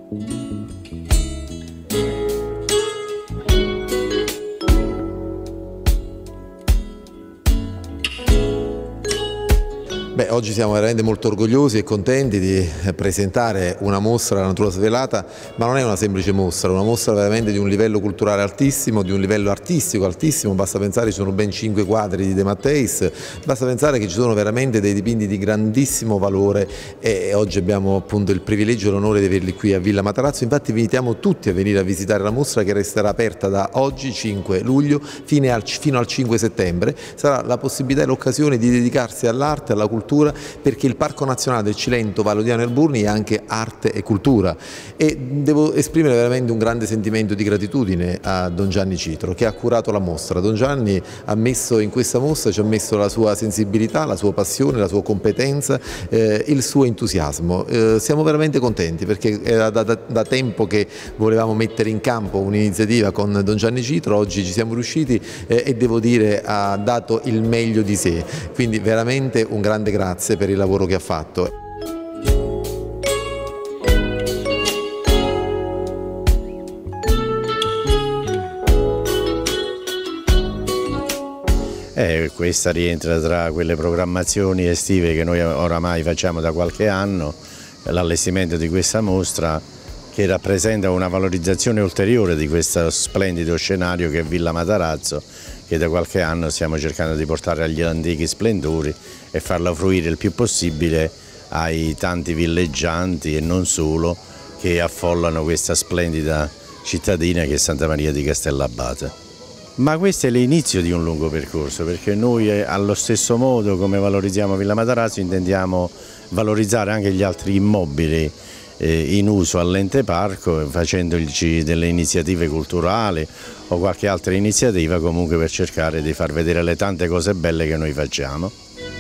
Oggi siamo veramente molto orgogliosi e contenti di presentare una mostra, La natura svelata, ma non è una semplice mostra, è una mostra veramente di un livello culturale altissimo, di un livello artistico altissimo. Basta pensare che ci sono ben 5 quadri di De Matteis, basta pensare che ci sono veramente dei dipinti di grandissimo valore e oggi abbiamo appunto il privilegio e l'onore di averli qui a Villa Matarazzo. Infatti vi invitiamo tutti a venire a visitare la mostra, che resterà aperta da oggi 5 luglio fino al 5 settembre. Sarà la possibilità e l'occasione di dedicarsi all'arte, alla cultura, perché il Parco Nazionale del Cilento Valodiano Erburni è anche arte e cultura, e devo esprimere veramente un grande sentimento di gratitudine a Don Gianni Citro, che ha curato la mostra. Don Gianni ha messo in questa mostra, ci ha messo la sua sensibilità, la sua passione, la sua competenza, il suo entusiasmo. Siamo veramente contenti perché era da tempo che volevamo mettere in campo un'iniziativa con Don Gianni Citro. Oggi ci siamo riusciti e devo dire ha dato il meglio di sé, quindi veramente un grande grazie per il lavoro che ha fatto. Questa rientra tra quelle programmazioni estive che noi oramai facciamo da qualche anno, l'allestimento di questa mostra che rappresenta una valorizzazione ulteriore di questo splendido scenario che è Villa Matarazzo, che da qualche anno stiamo cercando di portare agli antichi splendori e farla fruire il più possibile ai tanti villeggianti e non solo che affollano questa splendida cittadina che è Santa Maria di Castellabate. Ma questo è l'inizio di un lungo percorso, perché noi allo stesso modo come valorizziamo Villa Matarazzo intendiamo valorizzare anche gli altri immobili in uso all'ente parco, facendoci delle iniziative culturali o qualche altra iniziativa comunque per cercare di far vedere le tante cose belle che noi facciamo.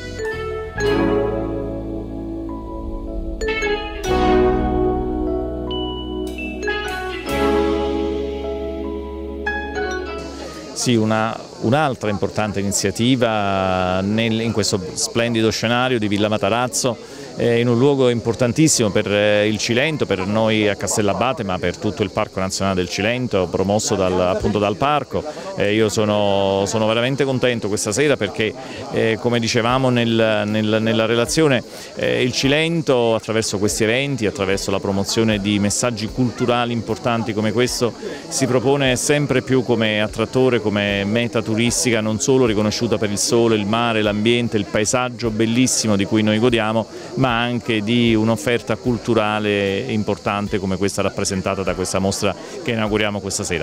Sì, un'altra importante iniziativa in questo splendido scenario di Villa Matarazzo, in un luogo importantissimo per il Cilento, per noi a Castellabate, ma per tutto il Parco Nazionale del Cilento, promosso appunto dal Parco. Io sono veramente contento questa sera perché, come dicevamo nella relazione, il Cilento attraverso questi eventi, attraverso la promozione di messaggi culturali importanti come questo, si propone sempre più come attrattore, come meta turistica, non solo riconosciuta per il sole, il mare, l'ambiente, il paesaggio bellissimo di cui noi godiamo, ma anche di un'offerta culturale importante come questa rappresentata da questa mostra che inauguriamo questa sera.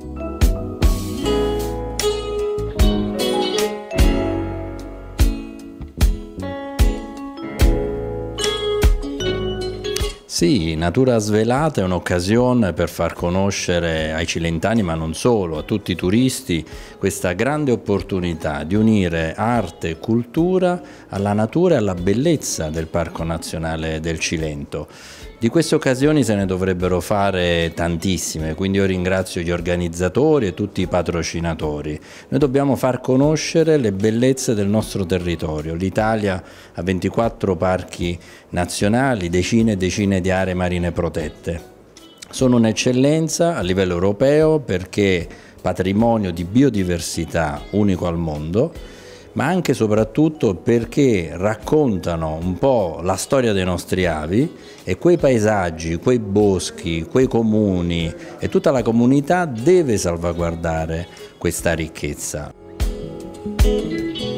Sì, Natura Svelata è un'occasione per far conoscere ai cilentani, ma non solo, a tutti i turisti, questa grande opportunità di unire arte e cultura alla natura e alla bellezza del Parco Nazionale del Cilento. Di queste occasioni se ne dovrebbero fare tantissime, quindi io ringrazio gli organizzatori e tutti i patrocinatori. Noi dobbiamo far conoscere le bellezze del nostro territorio. L'Italia ha 24 parchi nazionali, decine e decine di aree marine protette. Sono un'eccellenza a livello europeo perché patrimonio di biodiversità unico al mondo, ma anche e soprattutto perché raccontano un po' la storia dei nostri avi e quei paesaggi, quei boschi, quei comuni e tutta la comunità deve salvaguardare questa ricchezza.